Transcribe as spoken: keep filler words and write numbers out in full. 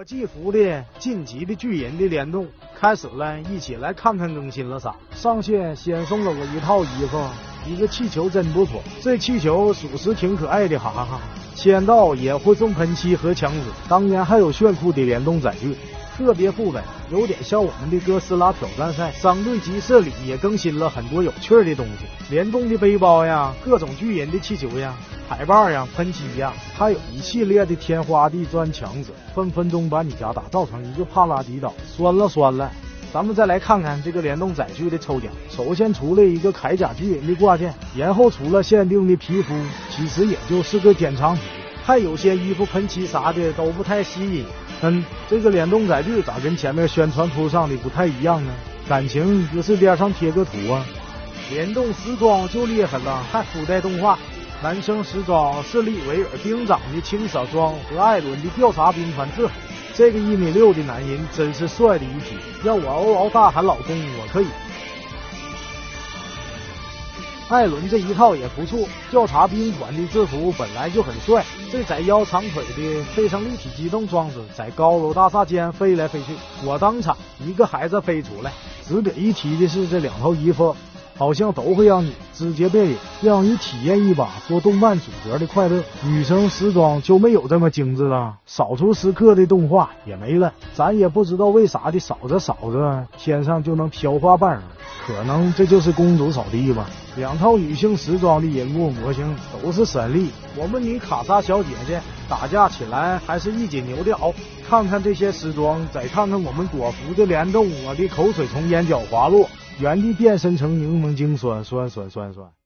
我季服的晋级的巨人的联动开始了，一起来看看更新了啥。上线先送了我一套衣服，一个气球真不错，这气球属实挺可爱的，哈哈哈。签到也会送喷漆和枪子，当然还有炫酷的联动载具，特别副本有点像我们的哥斯拉挑战赛。商队鸡舍里也更新了很多有趣的东西，联动的背包呀，各种巨人的气球呀，海报呀，喷漆呀，还有一系列的天花地钻墙子，分分钟把你家打造成一个帕拉迪岛。酸了酸了。咱们再来看看这个联动载具的抽奖，首先出了一个铠甲巨人的挂件，然后出了限定的皮肤，其实也就是个典藏皮，还有些衣服喷漆啥的都不太吸引。嗯，这个联动载具咋跟前面宣传图上的不太一样呢？感情就是边上贴个图啊。联动时装就厉害了，还附带动画。男生时装是利维尔兵长的轻扫装和艾伦的调查兵团制服。这个一米六的男人真是帅的一批，让我嗷嗷大喊老公我可以。艾伦这一套也不错，调查兵团的制服本来就很帅，这窄腰长腿的配上立体机动装置，在高楼大厦间飞来飞去，我当场一个孩子飞出来。值得一提的是，这两套衣服好像都会让你直接变脸，让你体验一把做动漫主角的快乐。女生时装就没有这么精致了，少出时刻的动画也没了，咱也不知道为啥的，扫着扫着天上就能飘花瓣了，可能这就是公主扫地吧。两套女性时装的人物模型都是神力，我们女卡莎小姐姐打架起来还是一紧牛掉。看看这些时装，再看看我们果服的联动，我的口水从眼角滑落，原地变身成柠檬精酸酸酸酸酸。